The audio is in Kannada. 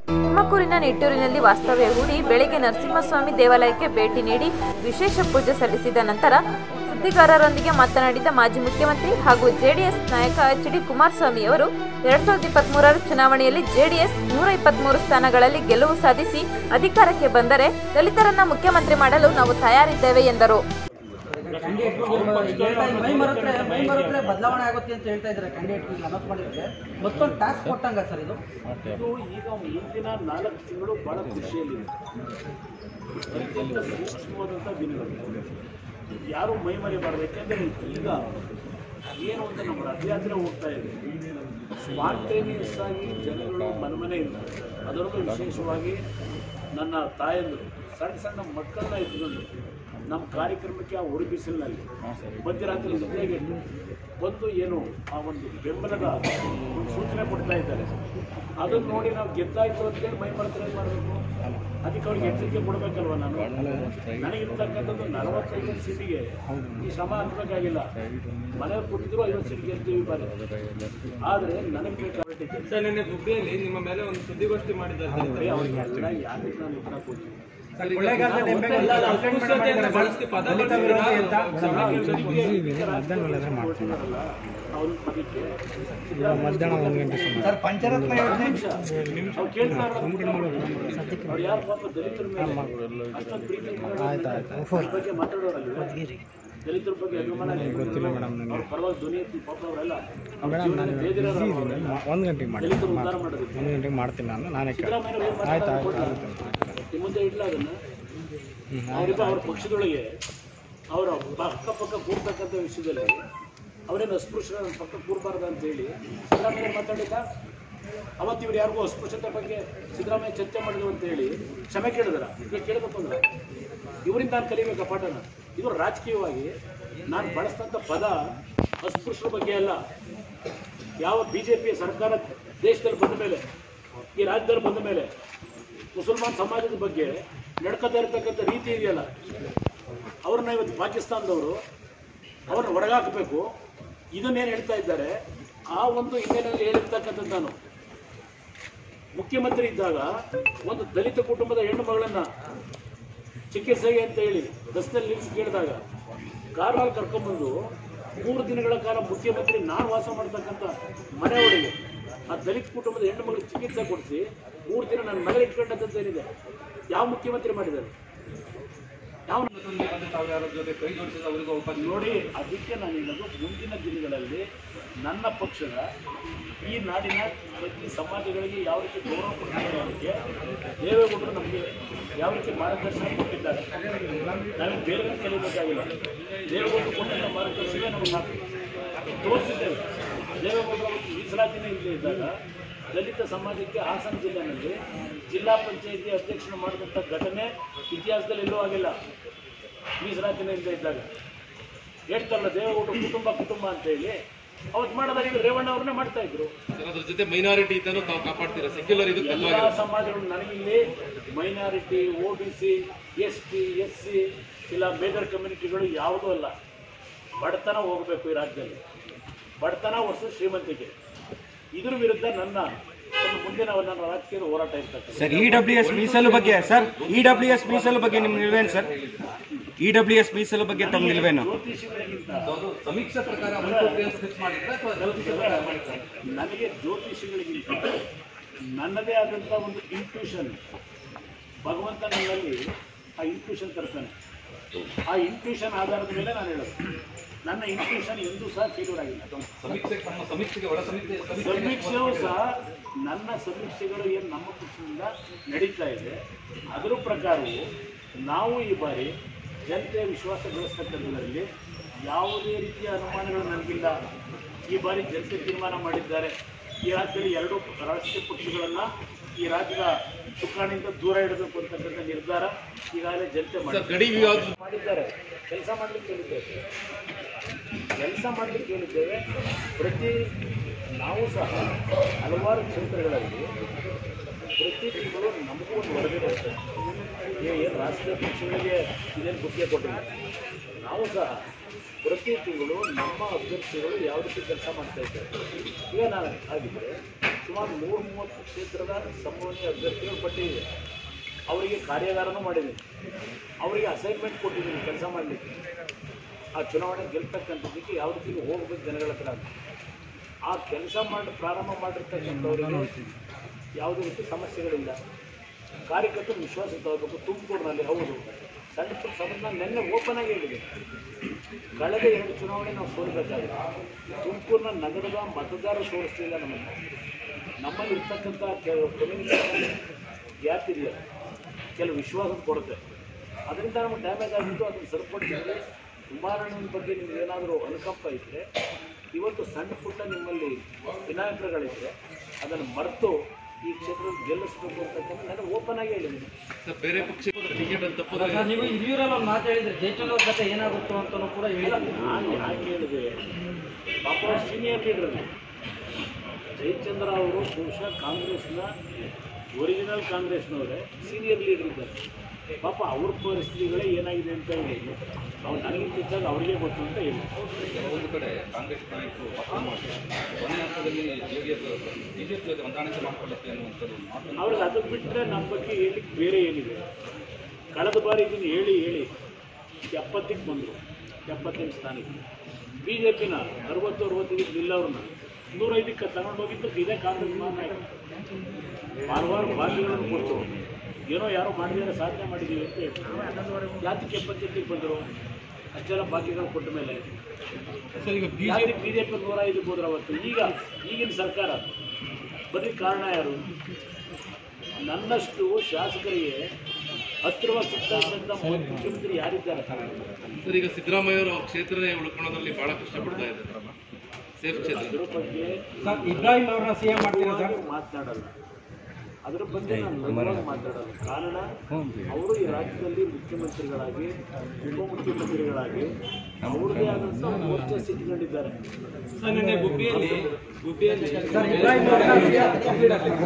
ತುಮಕೂರಿನ ನಿಟ್ಟೂರಿನಲ್ಲಿ ವಾಸ್ತವ್ಯ ಹೂಡಿ ಬೆಳಗ್ಗೆ ನರಸಿಂಹಸ್ವಾಮಿ ದೇವಾಲಯಕ್ಕೆ ಭೇಟಿ ನೀಡಿ ವಿಶೇಷ ಪೂಜೆ ಸಲ್ಲಿಸಿದ ನಂತರ ಸುದ್ದಿಗಾರರೊಂದಿಗೆ ಮಾತನಾಡಿದ ಮಾಜಿ ಮುಖ್ಯಮಂತ್ರಿ ಹಾಗೂ ಜೆಡಿಎಸ್ ನಾಯಕ ಎಚ್.ಡಿ. ಕುಮಾರಸ್ವಾಮಿ ಅವರು 2023 ಚುನಾವಣೆಯಲ್ಲಿ ಜೆಡಿಎಸ್ 123 ಸ್ಥಾನಗಳಲ್ಲಿ ಗೆಲುವು ಸಾಧಿಸಿ ಅಧಿಕಾರಕ್ಕೆ ಬಂದರೆ ದಲಿತರನ್ನ ಮುಖ್ಯಮಂತ್ರಿ ಮಾಡಲು ನಾವು ತಯಾರಿದ್ದೇವೆ ಎಂದರು. ಬದಲಾವಣೆ ಆಗುತ್ತೆ ಅಂತ ಹೇಳ್ತಾ ಇದ್ದಾರೆ. ಕ್ಯಾಂಡಿಡೇಟ್ ಅನೌನ್ಸ್ ಮಾಡಿದ್ರೆ ಮತ್ತೊಂದು ಟಾಸ್ಕ್ ಕೊಟ್ಟಂಗ ಸರ್ ಇದು ಈಗ ಮುಂದಿನ 4 ತಿಂಗಳು ಬಹಳ ಖುಷಿಯಲ್ಲಿದೆ. ಅತ್ಯಂತ ಸೂಕ್ಷ್ಮವಾದಂಥ ದಿನಗಳು, ಯಾರು ಮೈಮರಿಬಾರ್ದು. ಯಾಕೆಂದರೆ ಈಗ ಏನು ಅಂತ ನಮ್ಮ ರಥಯಾತ್ರೆ ಹೋಗ್ತಾ ಇದೆ, ಸ್ಪಾಂಟೇನಿಯಸ್ ಆಗಿ ಜನಗಳು ಮನೆಯಿಂದ, ಅದರಲ್ಲೂ ವಿಶೇಷವಾಗಿ ನನ್ನ ತಾಯಂದರು ಸಣ್ಣ ಸಣ್ಣ ಮಕ್ಕಳನ್ನ ಇಟ್ಕೊಂಡು ನಮ್ಮ ಕಾರ್ಯಕ್ರಮಕ್ಕೆ ಆ ಉಡುಪಿಸಿಲಿನಲ್ಲಿ ಮಧ್ಯರಾತ್ರಿ ಜೊತೆಗೆ ಬಂದು ಏನು ಆ ಒಂದು ಬೆಂಬಲದ ಒಂದು ಸೂಚನೆ ಕೊಡ್ತಾ ಇದ್ದಾರೆ. ಅದನ್ನು ನೋಡಿ ನಾವು ಗೆದ್ದಾಯ್ತು ಅಂತೇಳಿ ಮೈ ಮರೆತರೆ ಮಾಡಬೇಕು. ಅದಕ್ಕೆ ಅವ್ರಿಗೆ ಎಚ್ಚರಿಕೆ ಕೊಡಬೇಕಲ್ವ. ನನಗಿರ್ತಕ್ಕಂಥದ್ದು 45 ಸೀಟಿಗೆ ಈ ಶ್ರಮ ಅನ್ಬೇಕಾಗಿಲ್ಲ. ಮನೆಯಲ್ಲಿ ಕೊಟ್ಟಿದ್ರು 50 ಸೀಟ್ ಗೆಲ್ತೀವಿ ಬಾರಿ. ಆದರೆ ನನಗೆ ಬೇಕಾಗಿತ್ತು ಸರ್, ನಿನ್ನೆ ಗುಬ್ಬಿಯಲ್ಲಿ ನಿಮ್ಮ ಮೇಲೆ ಒಂದು ಸುದ್ದಿಗೋಷ್ಠಿ ಮಾಡಿದ್ದಾರೆ. ಅವ್ರಿಗೆಲ್ಲ ಯಾಕೆ ನಾನು ಉತ್ತರ ಕೊಡ್ತೀನಿ. ದಲಿತರ ಬಗ್ಗೆ ಅಭಿಮಾನ ಗೊತ್ತಿಲ್ಲ ಮೇಡಮ್. ಅವ್ರ ಪರವಾಗಿ ಧ್ವನಿ ಎತ್ತಿ ಪಾಪ ಅವರೆಲ್ಲ ದಲಿತರು ಉದ್ಧಾರ ಮಾಡೋದು ಮಾಡ್ತೀನಿ ನಾನೇ. ಮುಂದೆ ಇಡ್ಲ ಅದನ್ನು ಅವರಿಬ್ಬ ಅವ್ರ ಪಕ್ಷದೊಳಗೆ ಅವರ ಅಕ್ಕಪಕ್ಕ ಕೂರ್ತಕ್ಕಂಥ ವಿಷಯದಲ್ಲಿ ಅವರೇನು ಅಸ್ಪೃಶ್ಯರ ಪಕ್ಕ ಕೂರಬಾರ್ದು ಅಂತೇಳಿ ಸಿದ್ದರಾಮಯ್ಯ ಮಾತಾಡಿದ್ದ. ಅವತ್ತು ಇವ್ರು ಯಾರಿಗೂ ಅಸ್ಪೃಶ್ಯತೆ ಬಗ್ಗೆ ಸಿದ್ದರಾಮಯ್ಯ ಚರ್ಚೆ ಮಾಡಿದ್ರು ಅಂತೇಳಿ ಕ್ಷಮೆ ಕೇಳಿದ್ರ. ಈಗ ಕೇಳಬೇಕು ಅಂದ್ರೆ ಇವರಿಂದ ನಾನು ಕಲಿಬೇಕಾ ಪಾಠನ? ಇದು ರಾಜಕೀಯವಾಗಿ ನಾನು ಬಳಸಿದಂಥ ಪದ ಅಸ್ಪೃಶ್ಯರ ಬಗ್ಗೆ ಅಲ್ಲ. ಯಾವ BJP ಸರ್ಕಾರ ದೇಶದಲ್ಲಿ ಬಂದ ಮೇಲೆ, ಈ ರಾಜ್ಯದಲ್ಲಿ ಬಂದ ಮೇಲೆ ಮುಸಲ್ಮಾನ್ ಸಮಾಜದ ಬಗ್ಗೆ ನಡ್ಕೊತಾ ಇರತಕ್ಕಂಥ ರೀತಿ ಇದೆಯಲ್ಲ, ಅವ್ರನ್ನ ಇವತ್ತು ಪಾಕಿಸ್ತಾನದವರು ಅವ್ರನ್ನ ಹೊರಗಾಕಬೇಕು, ಇದನ್ನೇನು ಹೇಳ್ತಾ ಇದ್ದಾರೆ. ಆ ಒಂದು ಹಿನ್ನೆಲೆಯಲ್ಲಿ ಹೇಳಿರ್ತಕ್ಕಂಥದ್ದು ನಾನು ಮುಖ್ಯಮಂತ್ರಿ ಇದ್ದಾಗ ಒಂದು ದಲಿತ ಕುಟುಂಬದ ಹೆಣ್ಣು ಮಗಳನ್ನು ಚಿಕಿತ್ಸೆಗೆ ಅಂತ ಹೇಳಿ ಬಸ್ನಲ್ಲಿ ನಿಲ್ಲಿಸಿ ಕೇಳಿದಾಗ ಕಾರಲ್ಲಿ ಕರ್ಕೊಂಡ್ಬಂದು 3 ದಿನಗಳ ಕಾಲ ಮುಖ್ಯಮಂತ್ರಿ ನಾನು ವಾಸ ಮಾಡ್ತಕ್ಕಂಥ ಮನೆಯೊಳಗೆ ಆ ದಲಿತ ಕುಟುಂಬದ ಹೆಣ್ಣು ಮಗಳಿಗೆ ಚಿಕಿತ್ಸೆ ಕೊಡಿಸಿ 3 ದಿನ ನನ್ನ ಮನೆ ಇಟ್ಕೊಂಡಂಥದ್ದೇನಿದೆ ಯಾವ ಮುಖ್ಯಮಂತ್ರಿ ಮಾಡಿದ್ದಾರೆ? ಯಾವ ಜೊತೆ ಕೈ ಜೋಡಿಸಿದ ಅವರಿಗೂ ನೋಡಿ. ಅದಕ್ಕೆ ನಾನು ಹೇಳೋದು, ಮುಂದಿನ ದಿನಗಳಲ್ಲಿ ನನ್ನ ಪಕ್ಷದ ಈ ನಾಡಿನ ಪ್ರತಿ ಸಮಾಜಗಳಿಗೆ ಯಾವ ರೀತಿ ಗೌರವ ಕೊಟ್ಟಿರೋದಕ್ಕೆ ದೇವೇಗೌಡರು ನಮಗೆ ಯಾವ ರೀತಿ ಮಾರ್ಗದರ್ಶನ ಕೊಟ್ಟಿದ್ದಾರೆ. ನಾವೇನು ಬೇರೆ ಕಲಿಬೇಕಾಗಿಲ್ಲ. ದೇವೇಗೌಡರು ಕೊಟ್ಟಂಥ ಮಾರ್ಗದರ್ಶನ ನಮಗೆ ತೋರಿಸಿದ್ದೇವೆ. ದೇವೇಗೌಡರು ಮೀಸಲಾತಿನೇ ಇಲ್ಲದೆ ಇದ್ದಾಗ ದಲಿತ ಸಮಾಜಕ್ಕೆ ಹಾಸನ ಜಿಲ್ಲೆಯಲ್ಲಿ ಜಿಲ್ಲಾ ಪಂಚಾಯಿತಿ ಅಧ್ಯಕ್ಷನ ಮಾಡಿದಂಥ ಘಟನೆ ಇತಿಹಾಸದಲ್ಲಿ ಎಲ್ಲೂ ಆಗಿಲ್ಲ. ಮೀಸಲಾತಿನೇ ಇಲ್ಲದೆ ಇದ್ದಾಗ ಹೇಳ್ತಾರಲ್ಲ ದೇವೇಗೌಡರು ಕುಟುಂಬ ಅಂತೇಳಿ ಅವತ್ತು ಮಾಡೋದಾಗ ಈಗ ರೇವಣ್ಣ ಅವ್ರನ್ನೇ ಮಾಡ್ತಾ ಇದ್ರು. ಅದ್ರ ಜೊತೆ ಮೈನಾರಿಟಿ ಇದ್ದನ್ನು ತಾವು ಕಾಪಾಡ್ತೀರಾ? ಸೆಕ್ಯುಲರ್ ಇದು ಎಲ್ಲ ಸಮಾಜಗಳು ನನಗಿಲ್ಲಿ ಮೈನಾರಿಟಿ, OBC, ST, SC ಇಲ್ಲ ಮೇಜರ್ ಕಮ್ಯುನಿಟಿಗಳು ಯಾವುದೂ ಅಲ್ಲ. ಬಡತನ ಹೋಗಬೇಕು ಈ ರಾಜ್ಯದಲ್ಲಿ. ಬಡತನ ವರ್ಸಸ್ ಶ್ರೀಮಂತಿಕೆ, ಇದ್ರ ವಿರುದ್ಧ ನನ್ನ ಮುಂದಿನ ನನ್ನ ರಾಜಕೀಯ ಹೋರಾಟ ಇರ್ತದೆ. ಸರ್, EWS ಮೀಸಲು ಬಗ್ಗೆ ಸರ್, EWS ಮೀಸಲು ಬಗ್ಗೆ ನಿಮ್ಮ ನಿಲುವೇನು ಸರ್? EWS ಮೀಸಲು ಬಗ್ಗೆ ತಮ್ಮ ನಿಲುವೇನು? ಸಮೀಕ್ಷೆ ಪ್ರಕಾರ ನನಗೆ ಜ್ಯೋತಿಷಿಗಳಿಗಿಂತ ನನ್ನದೇ ಆದಂಥ ಒಂದು ಇಂಟ್ಯೂಷನ್, ಭಗವಂತ ನನ್ನಲ್ಲಿ ಆ ಇಂಟ್ಯೂಷನ್ ತರ್ತಾನೆ. ಆ ಇಂಟ್ಯೂಷನ್ ಆಧಾರದ ಮೇಲೆ ನಾನು ಹೇಳೋದು. ನನ್ನ ಇಂಟ್ಯೂಷನ್ ಎಂದೂ ಸಹ ಫೇಲ್ಯೂರ್ ಆಗಿಲ್ಲ. ಸಮೀಕ್ಷೆಯೂ ಸಹ ನನ್ನ ಸಮೀಕ್ಷೆಗಳು ಏನು ನಮ್ಮ ಪಕ್ಷದಿಂದ ನಡೀತಾ ಇದೆ ಅದರ ಪ್ರಕಾರವೂ ನಾವು ಈ ಬಾರಿ ಜನತೆಯ ವಿಶ್ವಾಸ ಗಳಿಸ್ತಕ್ಕಂಥದ್ರಲ್ಲಿ ಯಾವುದೇ ರೀತಿಯ ಅನುಮಾನಗಳು ನನಗಿಲ್ಲ. ಈ ಬಾರಿ ಜನತೆ ತೀರ್ಮಾನ ಮಾಡಿದ್ದಾರೆ. ಈ ರಾಜ್ಯದಲ್ಲಿ 2 ರಾಷ್ಟ್ರೀಯ ಪಕ್ಷಗಳನ್ನು ಈ ರಾಜ್ಯದ ಚುಕ್ಕಾಣಿಯಿಂದ ದೂರ ಇಡಬೇಕು ಅಂತಕ್ಕಂಥ ನಿರ್ಧಾರ ಈಗಾಗಲೇ ಜನತೆ ಮಾಡಿದ್ದಾರೆ. ಕೆಲಸ ಮಾಡಲಿಕ್ಕೆ ಹೇಳಿದ್ದೇವೆ. ಪ್ರತಿ ನಾವು ಸಹ ಹಲವಾರು ಕ್ಷೇತ್ರಗಳಲ್ಲಿ ಪ್ರತಿ ತಿಂಗಳು ನಮಗೂ ಒಂದು ವರದಿ ಬರ್ತದೆ. ಏನು ರಾಷ್ಟ್ರೀಯ ಪಕ್ಷಗಳಿಗೆ ಇದೇನು ಗುತ್ತಿಗೆ ಕೊಟ್ಟಿಲ್ಲ. ನಾವು ಸಹ ಪ್ರತಿ ತಿಂಗಳು ನಮ್ಮ ಅಭ್ಯರ್ಥಿಗಳು ಯಾವ ರೀತಿ ಕೆಲಸ ಮಾಡ್ತಾ ಇದ್ದಾರೆ. ಈಗ ನಾನು ಆಗಿದ್ದರೆ ಸುಮಾರು 130 ಕ್ಷೇತ್ರದ ಸಂಭವನೀಯ ಅಭ್ಯರ್ಥಿಗಳ ಪಟ್ಟಿ ಇದೆ. ಅವರಿಗೆ ಕಾರ್ಯಾಗಾರನೂ ಮಾಡಿದ್ದೀನಿ, ಅವರಿಗೆ ಅಸೈನ್ಮೆಂಟ್ ಕೊಟ್ಟಿದ್ದೀನಿ ಕೆಲಸ ಮಾಡಲಿಕ್ಕೆ. ಆ ಚುನಾವಣೆ ಗೆಲ್ತಕ್ಕಂಥದ್ದಕ್ಕೆ ಯಾವ ರೀತಿ ಹೋಗಬೇಕು ಜನಗಳ ಹತ್ರ ಅಂತ. ಆ ಕೆಲಸ ಪ್ರಾರಂಭ ಮಾಡಿರ್ತಕ್ಕಂಥವ್ರಿಗೆ ಯಾವುದೇ ರೀತಿ ಸಮಸ್ಯೆಗಳಿಲ್ಲ. ಕಾರ್ಯಕರ್ತರು ವಿಶ್ವಾಸ ತಗೋಬೇಕು. ತುಮಕೂರಿನಲ್ಲಿ ಹೌದು ಸಣ್ಣ ಪುಟ್ಟ ಸಮಸ್ಯೆ ನಿನ್ನೆ ಓಪನ್ ಆಗಿ ಹೇಳಿದೆ. ಕಳೆದ 2 ಚುನಾವಣೆ ನಾವು ಸೋಲಬೇಕಾಗಿದೆ. ತುಮಕೂರಿನ ನಗರದ ಮತದಾರರು ಸೋಲಿಸಲಿಲ್ಲ. ನಮ್ಮಲ್ಲಿ ಇರ್ತಕ್ಕಂಥ ಕೆಲವು ಕಮ್ಯುನಿಕೇಷನ್ ಗ್ಯಾಪ್ ಇದೆಯಲ್ಲ, ಕೆಲವು ವಿಶ್ವಾಸದ ಕೊರತೆ, ಅದರಿಂದ ನಮಗೆ ಡ್ಯಾಮೇಜ್ ಆಗಿತ್ತು. ಅದನ್ನು ಸರಿಪಡಿಸಿದ್ರೆ ಕುಮಾರಣ್ಣನ ಬಗ್ಗೆ ನಿಮ್ಗೆ ಏನಾದರೂ ಅನುಕಂಪ ಇದ್ದರೆ, ಇವತ್ತು ಸಣ್ಣ ಪುಟ್ಟ ನಿಮ್ಮಲ್ಲಿ ವಿನಾಯಕಗಳಿದ್ದರೆ ಅದನ್ನು ಮರೆತು ಈ ಕ್ಷೇತ್ರದಲ್ಲಿ ಗೆಲ್ಲಿಸಬೇಕು ಅಂತಕ್ಕಂಥ ನಾನು ಓಪನ್ ಆಗಿ ಹೇಳಿದ್ದೀನಿ. ಸರ್, ಬೇರೆ ಪಕ್ಷದ ಟಿಕೆಟ್ ಅಂತ ತಪ್ಪು ನೀವು ಹಿರಿಯೂರಲ್ಲಿ ಒಂದು ಮಾತು ಹೇಳಿದ್ರೆ ಜಯಚಂದ್ರ ಅವ್ರ ಕತೆ ಏನಾಗುತ್ತೋ ಅಂತಲೂ ಕೂಡ ಹೇಳಿಲ್ಲ. ನಾನು ಯಾಕೆ ಹೇಳಿದೆ, ಪಾಪ ಅವರು ಸೀನಿಯರ್ ಲೀಡರ್. ಜಯಚಂದ್ರ ಅವರು ಬಹುಶಃ ಕಾಂಗ್ರೆಸ್ನ ಒರಿಜಿನಲ್ ಕಾಂಗ್ರೆಸ್ನವರೇ, ಸೀನಿಯರ್ ಲೀಡರ್ ಇದ್ದಾರೆ. ಪಾಪ ಅವ್ರ ಪರಿಸ್ಥಿತಿಗಳೇ ಏನಾಗಿದೆ ಅಂತ ಹೇಳಿ ಅವ್ರು ನನಗಿದ್ದಾಗ ಅವರಿಗೆ ಗೊತ್ತು ಅಂತ ಹೇಳಿ. ಒಂದು ಕಡೆ ಕಾಂಗ್ರೆಸ್ ನಾಯಕರು ಪತ್ರ ಮಾಡಿ ಕೊನೆ ಹಂತದಲ್ಲಿ ಬಿಜೆಪಿ ಜೊತೆ ಹೊಂದಾಣಿಕೆ ಮಾಡಿಕೊಳ್ಳುತ್ತೆ ಅನ್ನುವಂಥದ್ದು ಅವ್ರಿಗೆ ಅದನ್ನು ಬಿಟ್ಟರೆ ನಮ್ಮ ಬಗ್ಗೆ ಹೇಳಿಕ್ಕೆ ಬೇರೆ ಏನಿದೆ. ಕಳೆದ ಬಾರಿ ಇದನ್ನು ಹೇಳಿ 70ಕ್ಕೆ ಬಂದರು, 78 ಸ್ಥಾನಕ್ಕೆ. ಬಿ ಜೆ ಪಿನ 60-65 ನಿಲ್ಲವ್ರನ್ನ 105ಕ್ಕೆ ತಗೊಂಡೋಗಿದ್ದು ಇದೇ ಕಾಂಗ್ರೆಸ್ ನಾಯಕ. ವಾರ ಬಾಕಿಗಳನ್ನು ಕೊಟ್ಟು ಏನೋ ಯಾರೋ ಮಾಡಿದರೆ ಸಾಧನೆ ಮಾಡಿದ್ದೀವಿ ಅಂತ ಹೇಳ್ತಾರೆ. ಜಾತಿಗೆ 78ಕ್ಕೆ ಬಂದರು, ಅಷ್ಟೆಲ್ಲ ಬಾಕಿಗಳು ಕೊಟ್ಟ ಮೇಲೆ ಬಿ ಜೆ ಪಿ 105ಕ್ಕೆ ಹೋದ್ರೆ ಅವತ್ತು. ಈಗಿನ ಸರ್ಕಾರ ಬರೀ ಕಾರಣ ಯಾರು? ನನ್ನಷ್ಟು ಶಾಸಕರಿಗೆ ಹತ್ತಿರವಾಗಿ ಸಿಗ್ತಕ್ಕಂಥ ಮುಖ್ಯಮಂತ್ರಿ ಯಾರಿದ್ದಾರೆ? ಸರ್, ಈಗ ಸಿದ್ದರಾಮಯ್ಯ ಅವರು ಕ್ಷೇತ್ರನೇ ಉಳ್ಕೊಳ್ಳೋದ್ರಲ್ಲಿ ಬಹಳ ಕಷ್ಟಪಡ್ತಾ ಇದ್ದಾರೆ. ಸೇಫ್ ಕ್ಷೇತ್ರ ಅದ್ರ ಬಗ್ಗೆ ಇಬ್ರಾಹಿಂ ಅವರನ್ನ ಸಿಎಂ ಮಾಡ್ತೀರಾ ಸರ್? ಮಾತನಾಡಲ್ಲ, ಅದರ ಬಗ್ಗೆ ನಾನು ಲಘುವಾಗಿ ಮಾತಾಡಲ್ಲ. ಕಾರಣ ಅವರು ಈ ರಾಜ್ಯದಲ್ಲಿ ಮುಖ್ಯಮಂತ್ರಿಗಳಾಗಿ ಉಪಮುಖ್ಯಮಂತ್ರಿಗಳಾಗಿ ಅವ್ರದ್ದೇ ಆದಂಥ ವರ್ಚಸ್ಸು ಇಟ್ಕೊಂಡಿದ್ದಾರೆ.